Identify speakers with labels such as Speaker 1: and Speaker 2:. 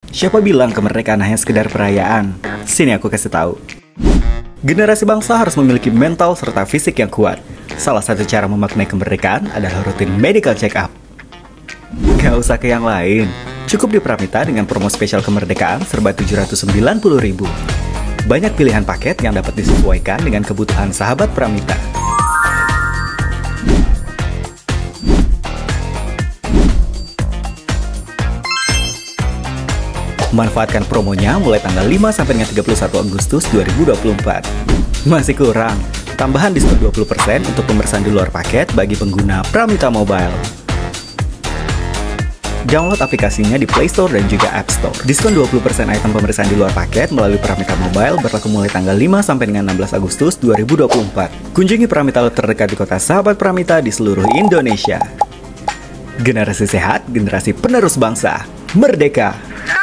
Speaker 1: Siapa bilang kemerdekaan hanya sekedar perayaan? Sini aku kasih tahu. Generasi bangsa harus memiliki mental serta fisik yang kuat. Salah satu cara memaknai kemerdekaan adalah rutin medical check up. Gak usah ke yang lain, cukup di Pramita dengan promo spesial kemerdekaan serba 790.000. Banyak pilihan paket yang dapat disesuaikan dengan kebutuhan sahabat Pramita. Manfaatkan promonya mulai tanggal 5 sampai dengan 31 Agustus 2024. Masih kurang? Tambahan diskon 20% untuk pemeriksaan di luar paket bagi pengguna Pramita Mobile. Download aplikasinya di Play Store dan juga App Store. Diskon 20% item pemeriksaan di luar paket melalui Pramita Mobile berlaku mulai tanggal 5 sampai dengan 16 Agustus 2024. Kunjungi Pramita Lab terdekat di kota sahabat Pramita di seluruh Indonesia. Generasi sehat, generasi penerus bangsa. Merdeka!